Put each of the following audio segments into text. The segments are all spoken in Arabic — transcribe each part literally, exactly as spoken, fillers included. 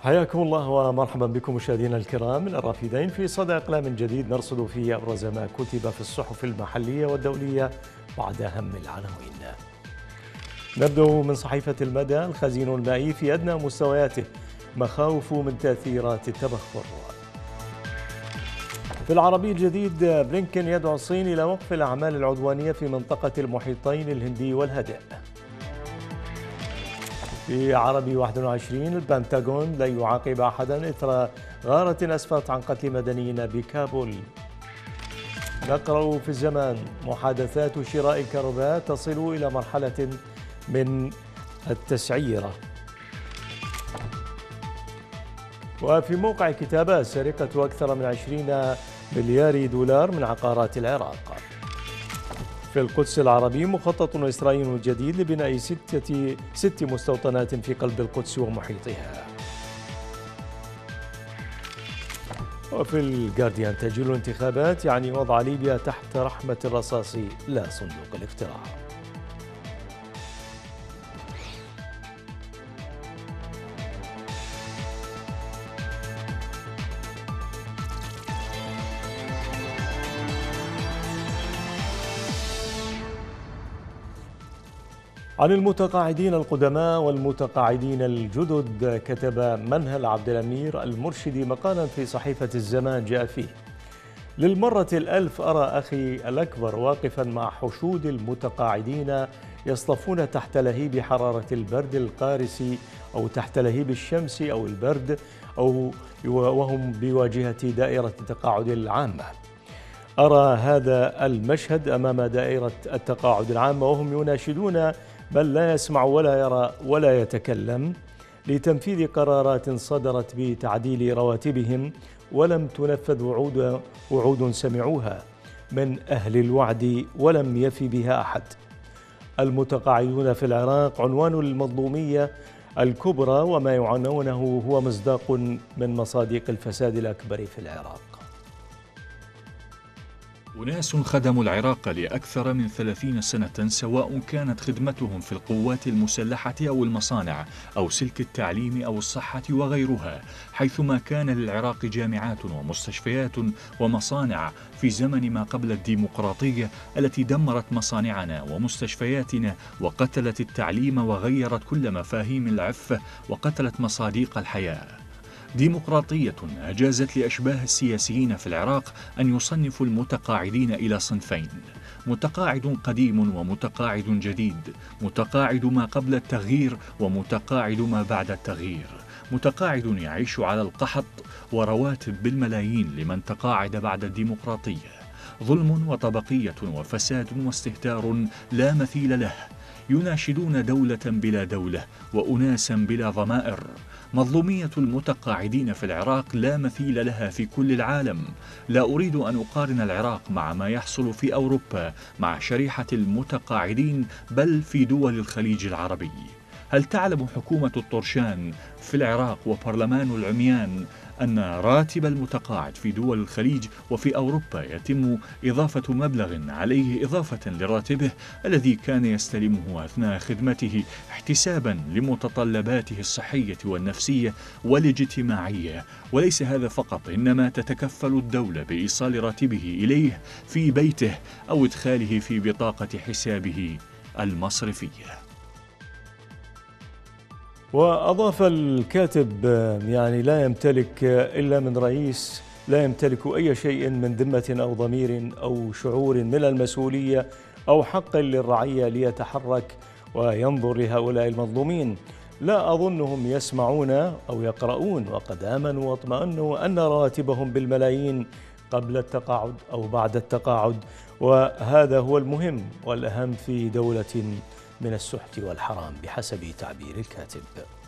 حياكم الله ومرحبا بكم مشاهدينا الكرام من الرافدين في صدى إقلام جديد نرصد فيه أبرز ما كتب في الصحف المحلية والدولية بعد أهم العناوين. نبدأ من صحيفة المدى. الخزين المائي في أدنى مستوياته، مخاوف من تأثيرات التبخر. في العربي الجديد، بلينكن يدعو الصين إلى وقف الأعمال العدوانية في منطقة المحيطين الهندي والهادئ. في عربي واحد وعشرين، البنتاغون لا يعاقب أحدا إثر غارة أسفرت عن قتل مدنيين بكابول. نقرأ في الزمان، محادثات شراء الكهرباء تصل إلى مرحلة من التسعيرة. وفي موقع كتابة، سرقة أكثر من عشرين مليار دولار من عقارات العراق. في القدس العربي، مخطط إسرائيلي جديد لبناء ستة ست مستوطنات في قلب القدس ومحيطها. وفي الجارديان، تأجيل الانتخابات يعني وضع ليبيا تحت رحمة الرصاص لا صندوق الاقتراع. عن المتقاعدين القدماء والمتقاعدين الجدد، كتب منهل عبد الأمير المرشدي مقالا في صحيفة الزمان جاء فيه: للمرة الألف أرى أخي الأكبر واقفا مع حشود المتقاعدين يصطفون تحت لهيب حرارة البرد القارس أو تحت لهيب الشمس أو البرد أو وهم بواجهة دائرة التقاعد العامة. أرى هذا المشهد أمام دائرة التقاعد العامة وهم يناشدون بل لا يسمع ولا يرى ولا يتكلم لتنفيذ قرارات صدرت بتعديل رواتبهم ولم تنفذ وعود وعود سمعوها من أهل الوعد ولم يفي بها أحد. المتقاعدون في العراق عنوان المظلومية الكبرى، وما يعنونه هو مصداق من مصادق الفساد الأكبر في العراق. أناس خدموا العراق لأكثر من ثلاثين سنة، سواء كانت خدمتهم في القوات المسلحة أو المصانع أو سلك التعليم أو الصحة وغيرها، حيثما كان للعراق جامعات ومستشفيات ومصانع في زمن ما قبل الديمقراطية التي دمرت مصانعنا ومستشفياتنا وقتلت التعليم وغيرت كل مفاهيم العفة وقتلت مصاديق الحياة. ديمقراطية أجازت لأشباه السياسيين في العراق أن يصنفوا المتقاعدين إلى صنفين: متقاعد قديم ومتقاعد جديد، متقاعد ما قبل التغيير ومتقاعد ما بعد التغيير، متقاعد يعيش على القحط ورواتب بالملايين لمن تقاعد بعد الديمقراطية. ظلم وطبقية وفساد واستهتار لا مثيل له، يناشدون دولة بلا دولة وأناسا بلا ضمائر. مظلومية المتقاعدين في العراق لا مثيل لها في كل العالم. لا أريد أن أقارن العراق مع ما يحصل في أوروبا مع شريحة المتقاعدين، بل في دول الخليج العربي. هل تعلم حكومة الطرشان في العراق وبرلمان العميان أن راتب المتقاعد في دول الخليج وفي أوروبا يتم إضافة مبلغ عليه إضافة لراتبه الذي كان يستلمه أثناء خدمته، احتسابا لمتطلباته الصحية والنفسية والاجتماعية؟ وليس هذا فقط، إنما تتكفل الدولة بإيصال راتبه إليه في بيته أو إدخاله في بطاقة حسابه المصرفية. وأضاف الكاتب: يعني لا يمتلك إلا من رئيس لا يمتلك أي شيء من ذمة أو ضمير أو شعور من المسؤولية أو حق للرعية ليتحرك وينظر لهؤلاء المظلومين. لا أظنهم يسمعون أو يقرؤون، وقد آمنوا واطمأنوا أن رواتبهم بالملايين قبل التقاعد أو بعد التقاعد، وهذا هو المهم والأهم في دولة من السحت والحرام بحسب تعبير الكاتب.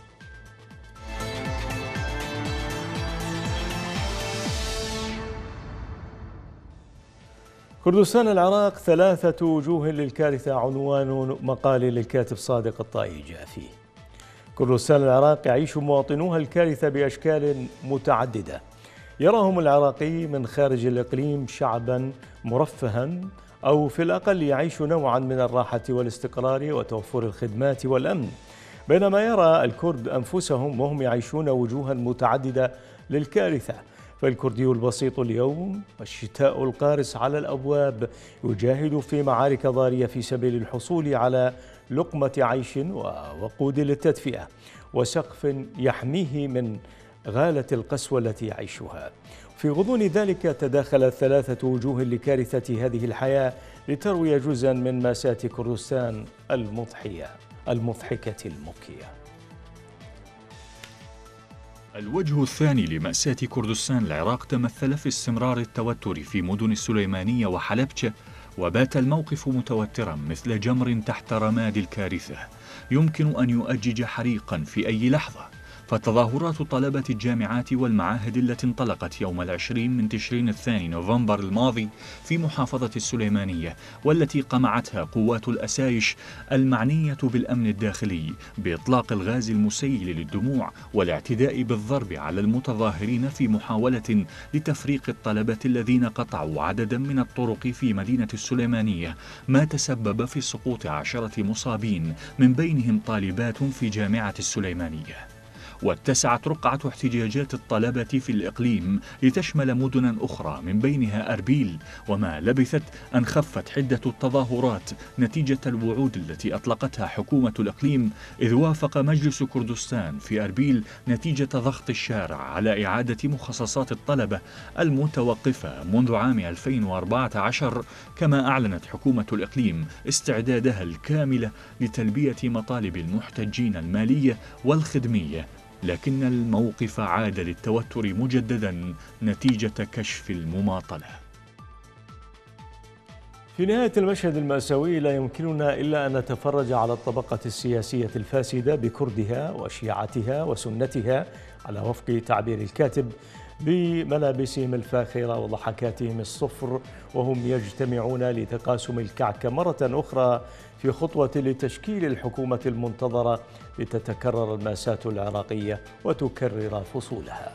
كردستان العراق ثلاثة وجوه للكارثة، عنوان مقال للكاتب صادق الطائي جاء فيه: كردستان العراق يعيش مواطنوها الكارثة بأشكال متعددة. يراهم العراقي من خارج الإقليم شعبا مرفها أو في الأقل يعيش نوعا من الراحة والاستقرار وتوفر الخدمات والأمن، بينما يرى الكرد أنفسهم وهم يعيشون وجوها متعددة للكارثة. فالكردي البسيط اليوم والشتاء القارس على الأبواب يجاهد في معارك ضارية في سبيل الحصول على لقمة عيش ووقود للتدفئة وسقف يحميه من غالة القسوة التي يعيشها. في غضون ذلك تداخلت ثلاثة وجوه لكارثة هذه الحياة لتروي جزءا من مأساة كردستان المضحية المضحكة المبكية. الوجه الثاني لمأساة كردستان العراق تمثل في استمرار التوتر في مدن السليمانية وحلبجة، وبات الموقف متوترا مثل جمر تحت رماد الكارثة يمكن أن يؤجج حريقا في أي لحظة. فتظاهرات طلبة الجامعات والمعاهد التي انطلقت يوم العشرين من تشرين الثاني نوفمبر الماضي في محافظة السليمانية، والتي قمعتها قوات الأسايش المعنية بالأمن الداخلي بإطلاق الغاز المسيل للدموع والاعتداء بالضرب على المتظاهرين في محاولة لتفريق الطلبة الذين قطعوا عددا من الطرق في مدينة السليمانية، ما تسبب في سقوط عشرة مصابين من بينهم طالبات في جامعة السليمانية. واتسعت رقعة احتجاجات الطلبة في الإقليم لتشمل مدنا أخرى من بينها أربيل، وما لبثت أن خفت حدة التظاهرات نتيجة الوعود التي أطلقتها حكومة الإقليم، إذ وافق مجلس كردستان في أربيل نتيجة ضغط الشارع على إعادة مخصصات الطلبة المتوقفة منذ عام ألفين وأربعة عشر، كما أعلنت حكومة الإقليم استعدادها الكامل لتلبية مطالب المحتجين المالية والخدمية. لكن الموقف عاد للتوتر مجددا نتيجة كشف المماطلة. في نهاية المشهد المأساوي لا يمكننا إلا أن نتفرج على الطبقة السياسية الفاسدة بكردها وشيعتها وسنتها على وفق تعبير الكاتب بملابسهم الفاخرة وضحكاتهم الصفر، وهم يجتمعون لتقاسم الكعك مرة أخرى في خطوة لتشكيل الحكومة المنتظرة لتتكرر المأساة العراقية وتكرر فصولها.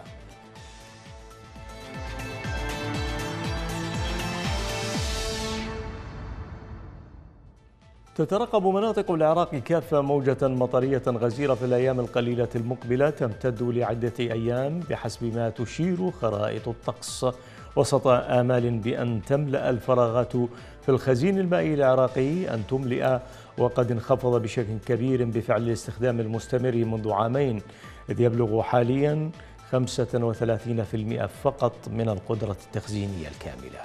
تترقب مناطق العراق كافة موجة مطرية غزيرة في الأيام القليلة المقبلة تمتد لعدة أيام بحسب ما تشير خرائط الطقس، وسط آمال بأن تملأ الفراغات في الخزين المائي العراقي أن تملئ، وقد انخفض بشكل كبير بفعل الاستخدام المستمر منذ عامين، إذ يبلغ حاليا خمسة وثلاثين بالمئة فقط من القدرة التخزينية الكاملة.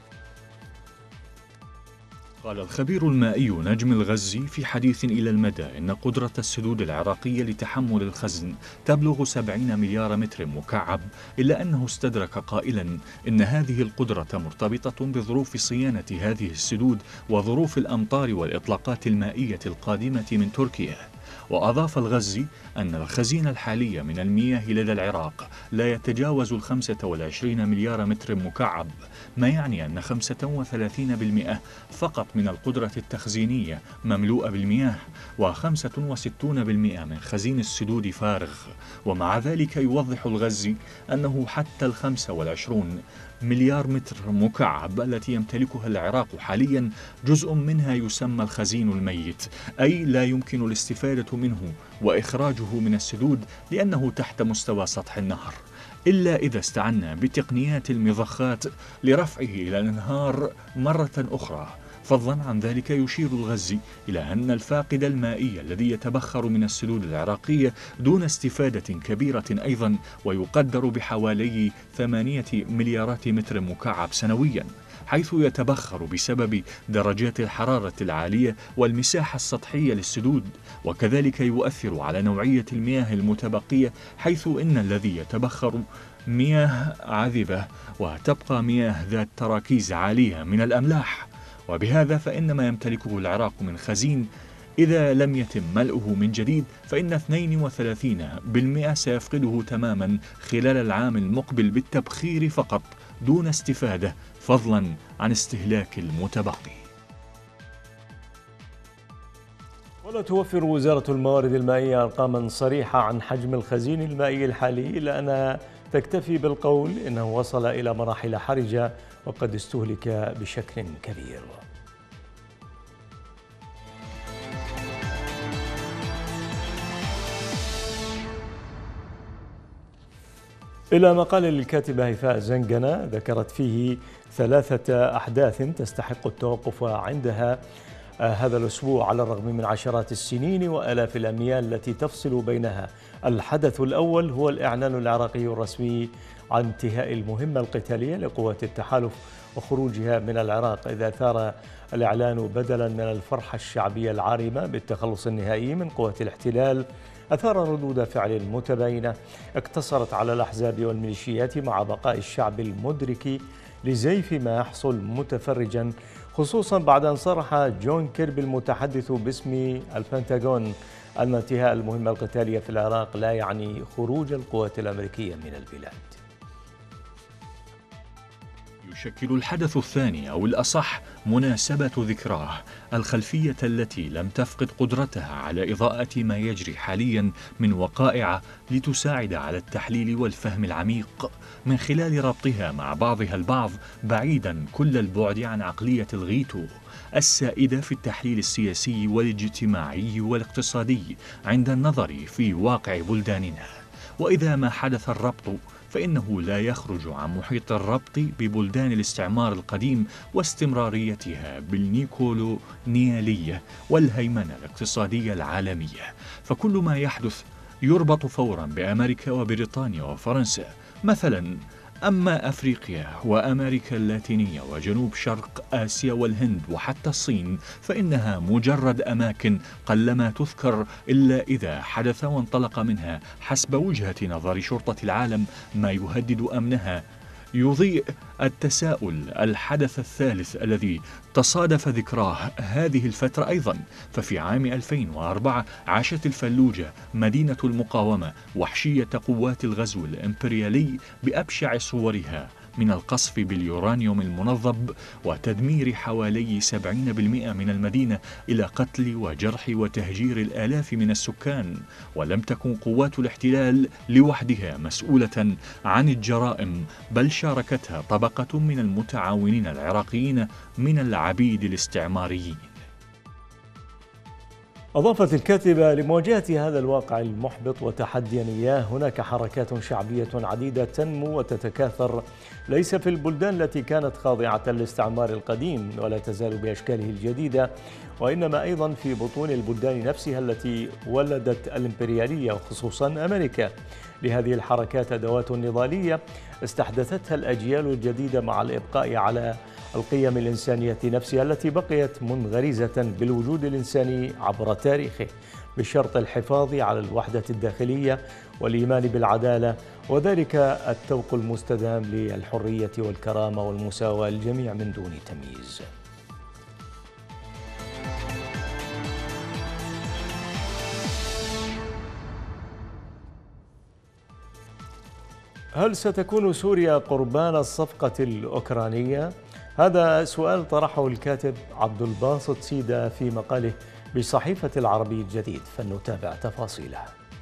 قال الخبير المائي نجم الغزي في حديث إلى المدى إن قدرة السدود العراقية لتحمل الخزن تبلغ سبعين مليار متر مكعب، إلا أنه استدرك قائلا إن هذه القدرة مرتبطة بظروف صيانة هذه السدود وظروف الأمطار والإطلاقات المائية القادمة من تركيا. وأضاف الغزي أن الخزين الحالي من المياه لدى العراق لا يتجاوز الخمسة والعشرين مليار متر مكعب، ما يعني أن خمسة وثلاثين بالمئة فقط من القدرة التخزينية مملوءة بالمياه، وخمسة وستون بالمئة من خزين السدود فارغ. ومع ذلك يوضح الغزي أنه حتى الخمسة والعشرون مليار متر مكعب التي يمتلكها العراق حاليا جزء منها يسمى الخزين الميت، أي لا يمكن الاستفادة منه وإخراجه من السدود لأنه تحت مستوى سطح النهر، إلا إذا استعنا بتقنيات المضخات لرفعه إلى الأنهار مرة أخرى. فضلا عن ذلك يشير الغزي إلى أن الفاقد المائي الذي يتبخر من السدود العراقية دون استفادة كبيرة أيضا، ويقدر بحوالي ثمانية مليارات متر مكعب سنويا، حيث يتبخر بسبب درجات الحرارة العالية والمساحة السطحية للسدود، وكذلك يؤثر على نوعية المياه المتبقية، حيث إن الذي يتبخر مياه عذبة وتبقى مياه ذات تراكيز عالية من الأملاح. وبهذا فإن ما يمتلكه العراق من خزين إذا لم يتم ملئه من جديد فإن اثنين وثلاثين بالمئة سيفقده تماما خلال العام المقبل بالتبخير فقط دون استفادة، فضلا عن استهلاك المتبقي. ولا توفر وزارة الموارد المائية أرقاما صريحة عن حجم الخزين المائي الحالي، إلا أنها تكتفي بالقول إنه وصل إلى مراحل حرجة وقد استهلك بشكل كبير. إلى مقال للكاتبة هيفاء زنجنة ذكرت فيه ثلاثة أحداث تستحق التوقف عندها هذا الأسبوع على الرغم من عشرات السنين وآلاف الأميال التي تفصل بينها. الحدث الأول هو الإعلان العراقي الرسمي عن انتهاء المهمة القتالية لقوات التحالف وخروجها من العراق، إذا ثار الإعلان بدلا من الفرحة الشعبية العارمة بالتخلص النهائي من قوات الاحتلال أثار ردود فعل متباينة اقتصرت على الأحزاب والميليشيات مع بقاء الشعب المدرك لزيف ما يحصل متفرجا، خصوصا بعد أن صرح جون كيربي المتحدث باسم البنتاغون أن انتهاء المهمة القتالية في العراق لا يعني خروج القوات الأمريكية من البلاد. يشكل الحدث الثاني أو الأصح مناسبة ذكراه الخلفية التي لم تفقد قدرتها على إضاءة ما يجري حاليا من وقائع لتساعد على التحليل والفهم العميق من خلال ربطها مع بعضها البعض بعيدا كل البعد عن عقلية الغيتو السائدة في التحليل السياسي والاجتماعي والاقتصادي عند النظر في واقع بلداننا. وإذا ما حدث الربط فإنه لا يخرج عن محيط الربط ببلدان الاستعمار القديم واستمراريتها بالنيكولونيالية والهيمنة الاقتصادية العالمية، فكل ما يحدث يربط فورا بأمريكا وبريطانيا وفرنسا مثلا. أما أفريقيا وأمريكا اللاتينية وجنوب شرق آسيا والهند وحتى الصين فإنها مجرد أماكن قلما تذكر إلا إذا حدث وانطلق منها حسب وجهة نظر شرطة العالم ما يهدد أمنها. يضيء التساؤل الحدث الثالث الذي تصادف ذكراه هذه الفترة أيضا، ففي عام ألفين وأربعة عاشت الفلوجة مدينة المقاومة وحشية قوات الغزو الإمبريالي بأبشع صورها من القصف باليورانيوم المنظب وتدمير حوالي سبعين بالمئة من المدينة إلى قتل وجرح وتهجير الآلاف من السكان. ولم تكن قوات الاحتلال لوحدها مسؤولة عن الجرائم، بل شاركتها طبقة من المتعاونين العراقيين من العبيد الاستعماريين. أضافت الكاتبة لمواجهة هذا الواقع المحبط وتحديا إياه هناك حركات شعبية عديدة تنمو وتتكاثر ليس في البلدان التي كانت خاضعة للاستعمار القديم ولا تزال بأشكاله الجديدة، وإنما أيضا في بطون البلدان نفسها التي ولدت الإمبريالية وخصوصا أمريكا. لهذه الحركات أدوات نضالية استحدثتها الأجيال الجديدة مع الإبقاء على القيم الإنسانية نفسها التي بقيت منغرزة بالوجود الإنساني عبر تاريخه، بشرط الحفاظ على الوحدة الداخلية والإيمان بالعدالة، وذلك التوق المستدام للحرية والكرامة والمساواة للجميع من دون تمييز. هل ستكون سوريا قربان الصفقة الأوكرانية؟ هذا سؤال طرحه الكاتب عبد الباسط سيدة في مقاله بصحيفة العربي الجديد، فلنتابع تفاصيله.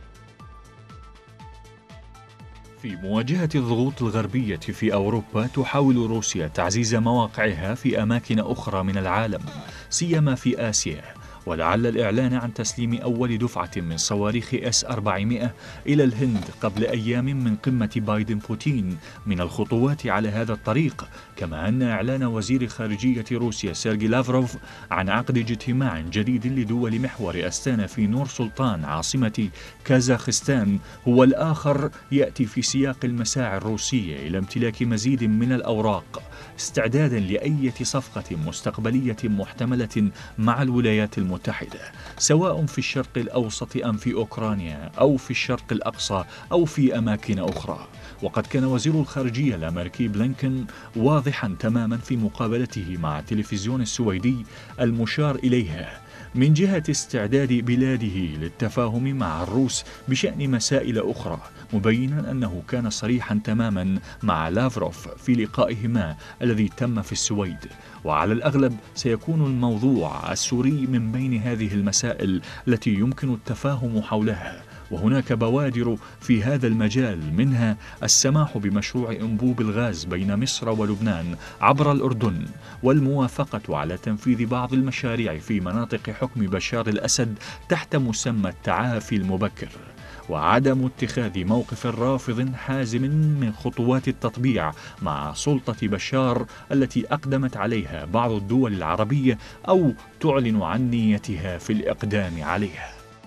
في مواجهة الضغوط الغربية في أوروبا تحاول روسيا تعزيز مواقعها في أماكن أخرى من العالم سيما في آسيا، ولعل الإعلان عن تسليم أول دفعة من صواريخ إس أربعمئة إلى الهند قبل أيام من قمة بايدن بوتين من الخطوات على هذا الطريق، كما أن إعلان وزير خارجية روسيا سيرجي لافروف عن عقد اجتماع جديد لدول محور أستانا في نور سلطان عاصمة كازاخستان هو الآخر يأتي في سياق المساعي الروسية إلى امتلاك مزيد من الأوراق استعدادا لأي صفقة مستقبلية محتملة مع الولايات المتحدة، سواء في الشرق الأوسط أم في أوكرانيا أو في الشرق الأقصى أو في أماكن أخرى. وقد كان وزير الخارجية الأمريكي بلينكن واضحا تماما في مقابلته مع التلفزيون السويدي المشار إليها من جهة استعداد بلاده للتفاهم مع الروس بشأن مسائل أخرى، مبينا أنه كان صريحا تماما مع لافروف في لقائهما الذي تم في السويد. وعلى الأغلب سيكون الموضوع السوري من بين هذه المسائل التي يمكن التفاهم حولها، وهناك بوادر في هذا المجال منها السماح بمشروع أنبوب الغاز بين مصر ولبنان عبر الأردن، والموافقة على تنفيذ بعض المشاريع في مناطق حكم بشار الأسد تحت مسمى التعافي المبكر. وعدم اتخاذ موقف رافض حازم من خطوات التطبيع مع سلطة بشار التي أقدمت عليها بعض الدول العربية أو تعلن عن نيتها في الإقدام عليها.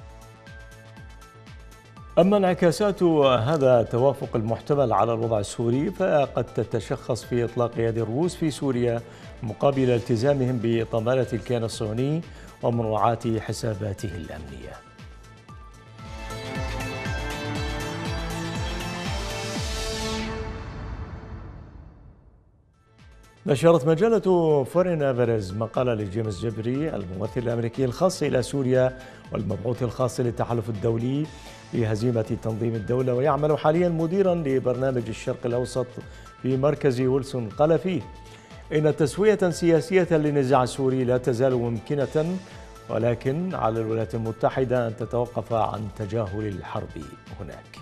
أما انعكاسات هذا التوافق المحتمل على الوضع السوري فقد تتشخص في إطلاق يد الروس في سوريا مقابل التزامهم بطمانة الكيان الصهيوني ومراعاة حساباته الأمنية. نشرت مجلة فورين افيرز مقالة لجيمس جبري الممثل الأمريكي الخاص إلى سوريا والمبعوث الخاص للتحالف الدولي بهزيمة تنظيم الدولة، ويعمل حاليا مديرا لبرنامج الشرق الأوسط في مركز ويلسون. قال فيه إن تسوية سياسية للنزاع السوري لا تزال ممكنة، ولكن على الولايات المتحدة أن تتوقف عن تجاهل الحرب هناك.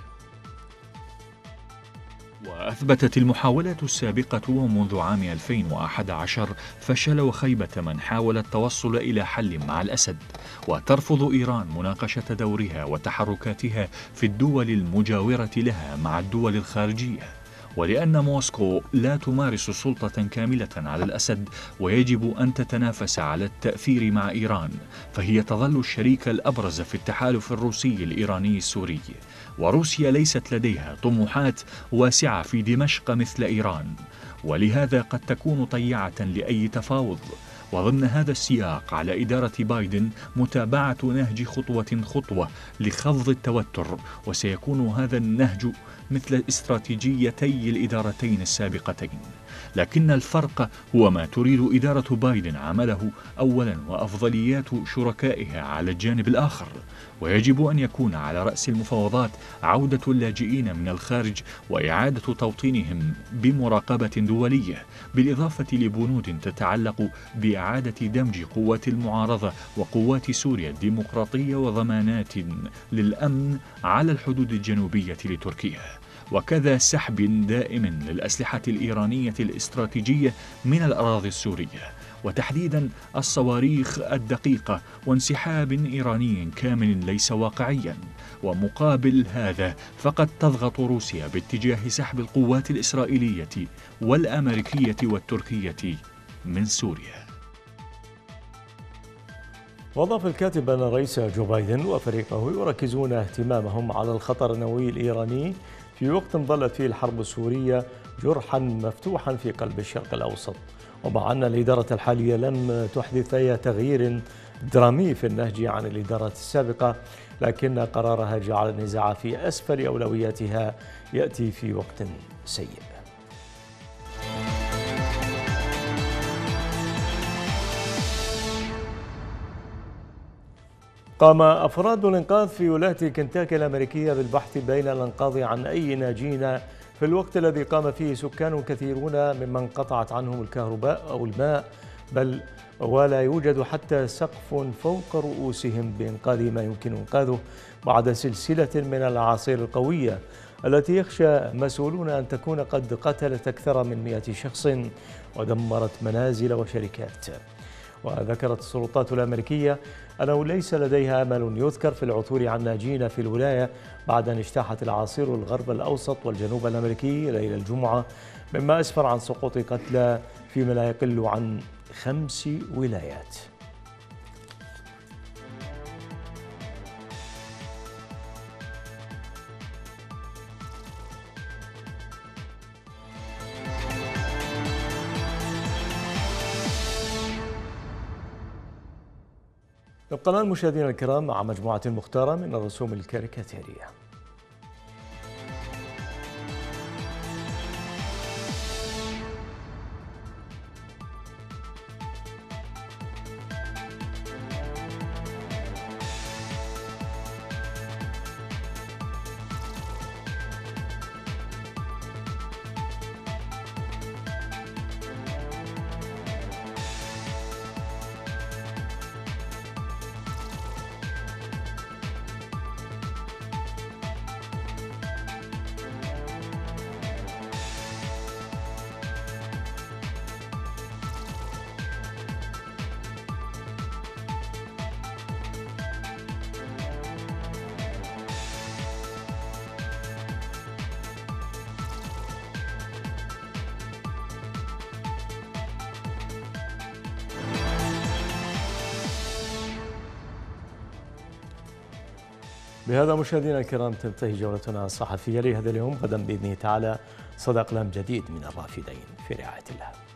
وأثبتت المحاولات السابقة ومنذ عام ألفين وأحد عشر فشل وخيبة من حاول التوصل إلى حل مع الأسد، وترفض إيران مناقشة دورها وتحركاتها في الدول المجاورة لها مع الدول الخارجية. ولأن موسكو لا تمارس سلطة كاملة على الأسد ويجب أن تتنافس على التأثير مع إيران، فهي تظل الشريك الأبرز في التحالف الروسي الإيراني السوري. وروسيا ليست لديها طموحات واسعة في دمشق مثل إيران، ولهذا قد تكون طيعة لأي تفاوض. وضمن هذا السياق على إدارة بايدن متابعة نهج خطوة خطوة لخفض التوتر، وسيكون هذا النهج مثل استراتيجيتي الإدارتين السابقتين. لكن الفرق هو ما تريد إدارة بايدن عمله أولا وأفضليات شركائها على الجانب الآخر. ويجب أن يكون على رأس المفاوضات عودة اللاجئين من الخارج وإعادة توطينهم بمراقبة دولية، بالإضافة لبنود تتعلق بإعادة دمج قوات المعارضة وقوات سوريا الديمقراطية وضمانات للأمن على الحدود الجنوبية لتركيا، وكذا سحب دائم للأسلحة الإيرانية الاستراتيجية من الأراضي السورية، وتحديدا الصواريخ الدقيقة، وانسحاب إيراني كامل ليس واقعيا. ومقابل هذا فقد تضغط روسيا باتجاه سحب القوات الإسرائيلية والأمريكية والتركية من سوريا. وأضاف الكاتب أن الرئيس جو بايدن وفريقه يركزون اهتمامهم على الخطر النووي الإيراني في وقت ظلت فيه الحرب السورية جرحا مفتوحا في قلب الشرق الأوسط. ومع أن الإدارة الحالية لم تحدث أي تغيير درامي في النهج عن الإدارات السابقة، لكن قرارها جعل النزاع في أسفل أولوياتها يأتي في وقت سيء. قام أفراد الإنقاذ في ولاية كنتاكي الأمريكية بالبحث بين الأنقاض عن أي ناجين في الوقت الذي قام فيه سكان كثيرون ممن قطعت عنهم الكهرباء أو الماء، بل ولا يوجد حتى سقف فوق رؤوسهم بإنقاذ ما يمكن إنقاذه بعد سلسلة من الأعاصير القوية التي يخشى مسؤولون أن تكون قد قتلت أكثر من مئة شخص ودمرت منازل وشركات. وذكرت السلطات الأمريكية أنه ليس لديها أمل يذكر في العثور عن ناجين في الولاية بعد أن اجتاحت الأعاصير الغرب الأوسط والجنوب الأمريكي ليلة الجمعة، مما أسفر عن سقوط قتلى فيما لا يقل عن خمس ولايات. نبقى الآن مشاهدينا الكرام مع مجموعة مختارة من الرسوم الكاريكاتيرية. بهذا مشاهدينا الكرام تنتهي جولتنا الصحفية لهذا اليوم. غدا بإذن تعالى صدى أقلام جديد من الرافدين، في رعاية الله.